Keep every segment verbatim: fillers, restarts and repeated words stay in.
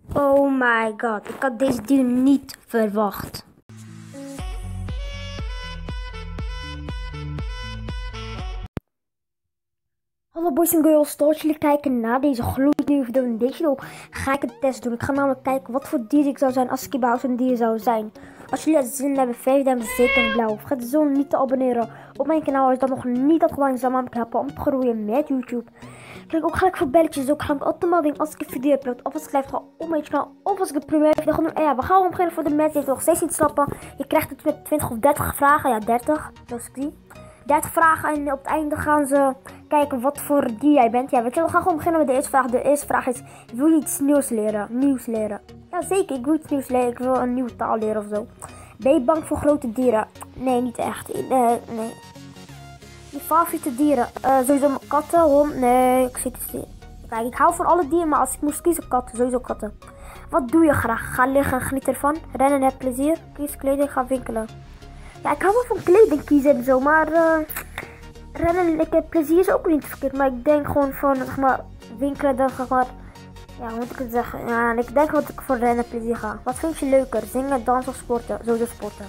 Oh my god, ik had deze dier niet verwacht. Hallo boys en girls, tof dat jullie kijken naar deze gloednieuwe video. In deze video ga ik een test doen. Ik ga namelijk kijken wat voor dier ik zou zijn als ik überhaupt een dier zou zijn. Als jullie er zin in hebben, vijf duimen zeker blauw. Vergeet zo niet te abonneren op mijn kanaal als je dat nog niet hebt gedaan. Zal me helpen om te groeien met YouTube. Klik ook gelijk voor belletjes, ook gelijk automatisch als ik een video upload. Of als ik live ga op mijn kanaal, of als ik een première video ga doen. En ja, we gaan beginnen voor de mensen die nog steeds niet snappen. Je krijgt het met twintig of dertig vragen. Ja, dertig. Dat is die. dertig vragen en op het einde gaan ze kijken wat voor dier jij bent. Ja, weet je, we gaan gewoon beginnen met de eerste vraag. De eerste vraag is, wil je iets nieuws leren? Nieuws leren. Ja, zeker. Ik wil iets nieuws leren. Ik wil een nieuwe taal leren of zo. Ben je bang voor grote dieren? Nee, niet echt. Uh, nee. Je favoriete dieren? Uh, sowieso katten, hond. Nee, ik zit te Kijk, ik hou van alle dieren, maar als ik moest kiezen, katten. Sowieso katten. Wat doe je graag? Ga liggen en geniet ervan. Rennen, heb plezier. Kies kleding, ga winkelen. Ja, ik hou wel van kleding kiezen en zo, maar uh, rennen, ik heb plezier is ook niet verkeerd. Maar ik denk gewoon van, zeg maar, winkelen, dan zeg maar, ja, hoe moet ik het zeggen? Ja, ik denk dat ik voor rennen plezier ga. Wat vind je leuker? Zingen, dansen of sporten? Sowieso sporten.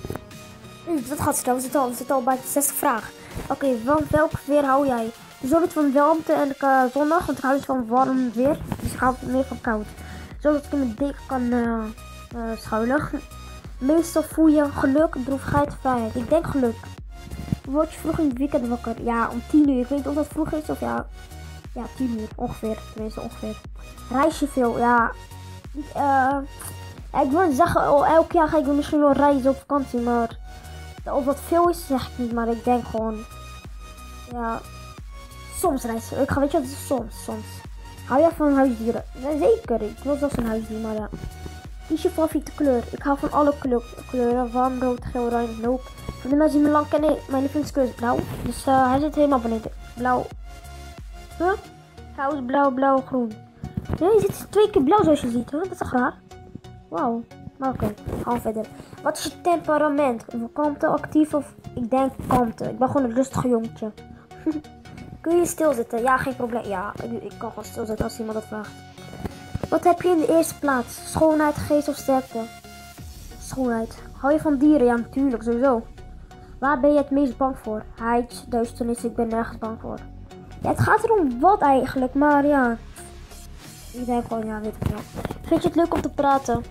Dus dat gaat snel, we zitten al, we zitten al bij de zesde vraag. Oké, okay, van welk weer hou jij? Zodat van warmte en uh, zonnig, want ik hou niet van warm weer. Dus ik hou meer van koud. Zodat ik in mijn deken kan uh, uh, schuilen. Meestal voel je geluk, droefheid, vrijheid. Ik denk geluk. Word je vroeg in het weekend wakker? Ja, om tien uur. Ik weet niet of dat vroeg is of ja. Ja, tien uur ongeveer. Tenminste ongeveer. Reis je veel? Ja. Uh, ja ik wil zeggen, oh, elk jaar ga ik misschien wel reizen op vakantie. Maar of dat veel is, zeg ik niet. Maar ik denk gewoon. Ja. Soms reizen. Ik ga, weet je wat het is? Soms, soms. Hou jij van huisdieren? Ja, zeker. Ik wil zelfs een huisdier, maar ja. Kies je favoriete kleur? Ik hou van alle kleur, kleuren. Warm, rood, geel, oranje, loop. Voor de mensen die me lang kennen, mijn lievelingskleur is blauw. Dus uh, hij zit helemaal beneden. Blauw. Huh? Goud, blauw, blauw, groen. Nee, je zit twee keer blauw zoals je ziet. Huh? Dat is toch raar? Wauw. Maar oké, okay. Gaan we verder. Wat is je temperament? Kalmte, actief of... Ik denk kalmte. Ik ben gewoon een rustig jongetje. Kun je stilzitten? Ja, geen probleem. Ja, ik, ik kan gewoon stilzitten als iemand dat vraagt. Wat heb je in de eerste plaats? Schoonheid, geest of sterkte? Schoonheid. Hou je van dieren? Ja, natuurlijk, sowieso. Waar ben je het meest bang voor? Heids, duisternis, ik ben nergens bang voor. Ja, het gaat erom wat eigenlijk, maar ja. Ik denk gewoon, ja, weet ik wel. Vind je het leuk om te praten?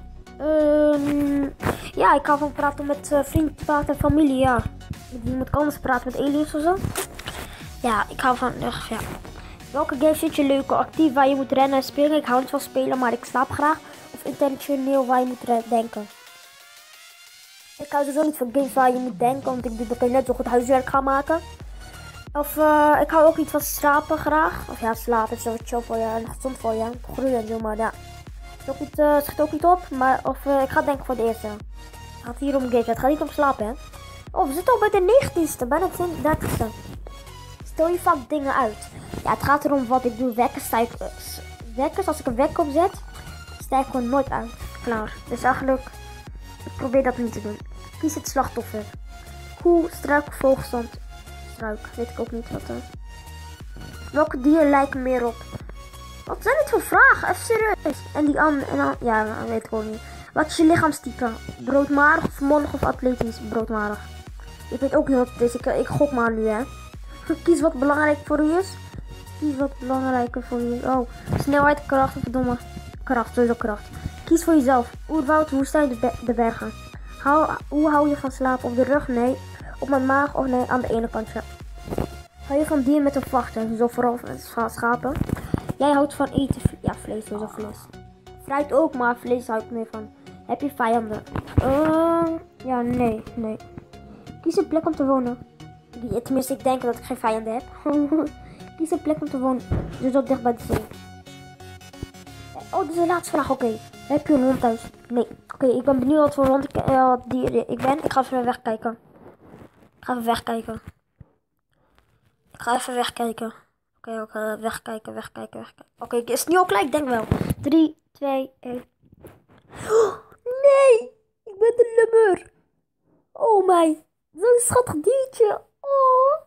Um, ja, ik hou van praten met uh, vrienden praten en familie, ja. Met iemand anders praten, met aliens of zo. Ja, ik hou van, uh, ja. Welke game vind je leuk? Actief waar je moet rennen en springen? Ik hou niet van spelen, maar ik slaap graag. Of intentioneel waar je moet denken? Ik hou sowieso niet van games waar je moet denken, want ik doe dat ik net zo goed huiswerk gaan maken. Of uh, ik hou ook niet van slapen graag. Of ja, slapen is zo chill voor je en gezond voor je. Groeien en zo, maar ja. Het ook niet, uh, schiet ook niet op, maar of uh, ik ga denken voor de eerste. Het gaat hier om games, het gaat niet om slapen, hè. Oh, we zitten al bij de negentiende, bijna de dertigste. Stel je vaak dingen uit. Ja, het gaat erom wat ik doe. Wekkers, sta ik, uh, wekkers als ik een wekker opzet, sta ik gewoon nooit uit. Klaar. Dus eigenlijk, ik probeer dat niet te doen. Kies het slachtoffer. Koe, struik, vogelstand. Struik, weet ik ook niet wat. Uh. Welke dieren lijken meer op? Wat zijn dit voor vragen? Even serieus. En die andere, en dan, ja, dat weet ik ook niet. Wat is je lichaamstype? Broodmarig of mollig of atletisch? Broodmarig. Ik weet ook niet wat het is. Ik, ik gok maar nu, hè. Kies wat belangrijk voor u is. Kies wat belangrijker voor u is. Oh, snelheid, kracht of verdomme. Kracht, sowieso kracht. Kies voor jezelf. Oerwoud, woestijn, de, be de bergen. Hou, hoe hou je van slapen? Op de rug? Nee. Op mijn maag? Of nee, aan de ene kant. Ja. Hou je van dieren met een vacht? Zo vooral van schapen. Jij houdt van eten. Ja, vlees, sowieso vlees. Fruit ook, maar vlees hou ik meer van. Heb je vijanden? Uh, ja, nee, nee. Kies een plek om te wonen. Tenminste, ik denk dat ik geen vijanden heb. Kies een plek om te wonen. Dus ook dicht bij de zee. Oh, dit is de laatste vraag. Oké. Okay. Heb je een hond thuis? Nee. Oké, okay, ik ben benieuwd wat voor hond ik, uh, dier ik ben. Ik ga even wegkijken. Ik ga even wegkijken. Ik ga even wegkijken. Oké, okay, oké. Okay, wegkijken, wegkijken, wegkijken. Oké, okay, is het nu al klaar? Ik denk wel. drie, twee, één. Oh, nee! Ik ben de lummer. Oh my. Zo'n schattig diertje. Oh.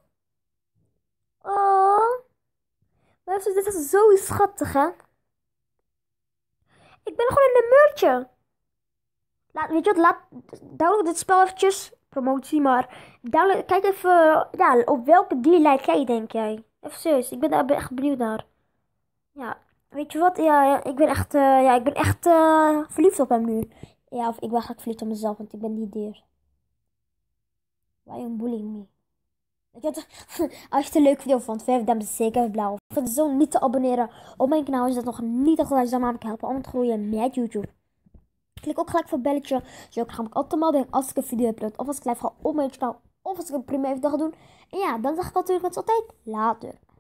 Oh. Maar dit is zo schattig, hè? Ik ben gewoon in een muurtje. Laat, weet je wat, laat, download dit spel eventjes. Promotie, maar download, kijk even, ja, op welke dier lijkt jij, denk jij? Even serieus, ik ben daar echt benieuwd naar. Ja, weet je wat, ja, ja ik ben echt, uh, ja, ik ben echt uh, verliefd op hem nu. Ja, of ik ben eigenlijk verliefd op mezelf, want ik ben die dier. Why you bullying me? Weet je wat, als je het een leuke video vond, vergeet dan zeker even blauw. Vergeet zo niet te abonneren op mijn kanaal, als je dat nog niet al gedaan, zou me helpen om te groeien met YouTube. Klik ook gelijk voor het belletje, zodat ik ga automatisch doen als ik een video upload. Of als ik live ga op mijn kanaal, of als ik een primair video ga doen. En ja, dan zeg ik natuurlijk het altijd later.